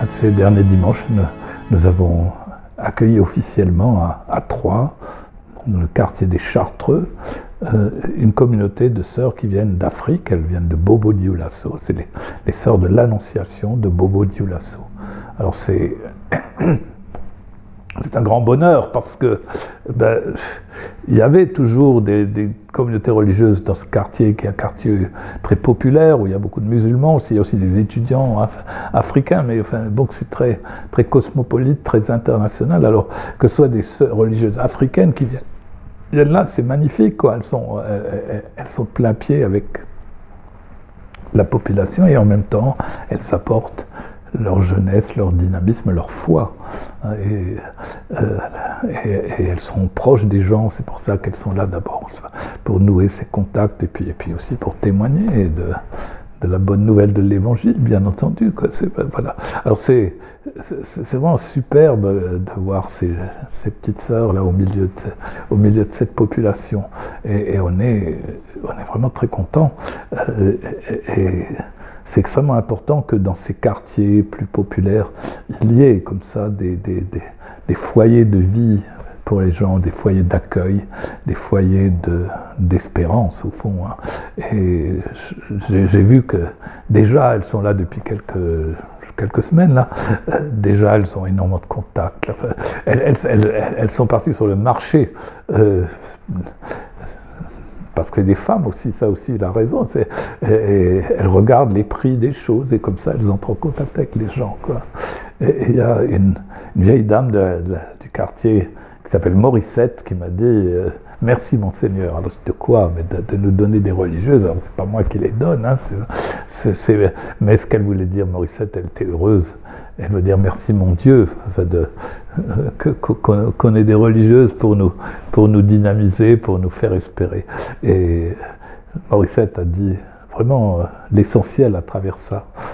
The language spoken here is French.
un de ces derniers dimanches, nous avons accueilli officiellement à Troyes, dans le quartier des Chartreux, une communauté de sœurs qui viennent d'Afrique. Elles viennent de Bobo-Dioulasso. C'est les sœurs de l'Annonciation de Bobo-Dioulasso. Alors c'est un grand bonheur parce que il y avait toujours des communautés religieuses dans ce quartier, qui est un quartier très populaire, où il y a beaucoup de musulmans aussi. Il y a aussi des étudiants africains, mais enfin, bon, c'est très cosmopolite, très international. Alors que ce soit des sœurs religieuses africaines qui viennent là, c'est magnifique, quoi. Elles sont plein pied avec la population et en même temps, elles apportent leur jeunesse, leur dynamisme, leur foi. Et elles sont proches des gens, c'est pour ça qu'elles sont là d'abord, pour nouer ces contacts et puis aussi pour témoigner de la bonne nouvelle de l'Évangile, bien entendu, quoi. Voilà. Alors c'est vraiment superbe de voir ces petites sœurs là au milieu de cette population. Et on est vraiment très contents. C'est extrêmement important que dans ces quartiers plus populaires, il y ait comme ça des foyers de vie pour les gens, des foyers d'accueil, des foyers d'espérance au fond. Hein. Et j'ai vu que déjà elles sont là depuis quelques semaines là. Déjà elles ont énormément de contacts. Enfin, elles sont parties sur le marché. Parce que c'est des femmes aussi, ça aussi, il a raison. Et elles regardent les prix des choses et comme ça, elles entrent en contact avec les gens, quoi. Et il y a une vieille dame du quartier qui s'appelle Morissette qui m'a dit « Merci Monseigneur ». Alors de quoi? Mais de nous donner des religieuses. Alors c'est pas moi qui les donne, hein, mais ce qu'elle voulait dire, Morissette, elle était heureuse. Elle veut dire merci mon Dieu, enfin qu'on ait des religieuses pour nous dynamiser, pour nous faire espérer. Et Morissette a dit vraiment l'essentiel à travers ça.